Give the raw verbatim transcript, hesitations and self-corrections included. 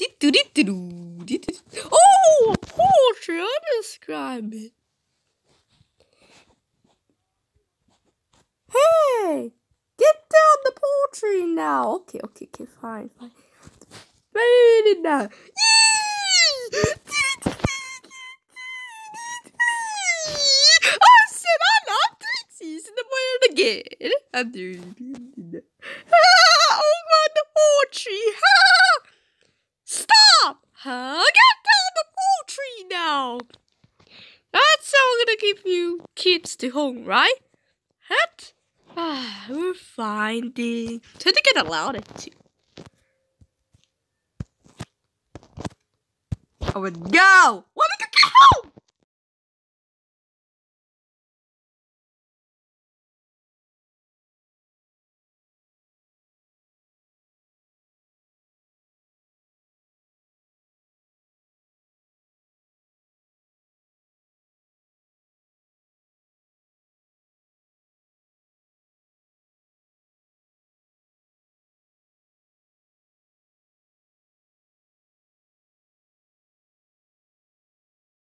Oh, poetry, I describe it. Hey, get down the poultry now. Okay, okay, okay, fine, fine. Ready now. I said I love taxis in the morning again. I do. Oh, God, the poultry. Stop. Get down the poultry now. That's how we're gonna keep you kids to home, right? What? Ah, we're finding. Try to get it louder too. Oh, no! What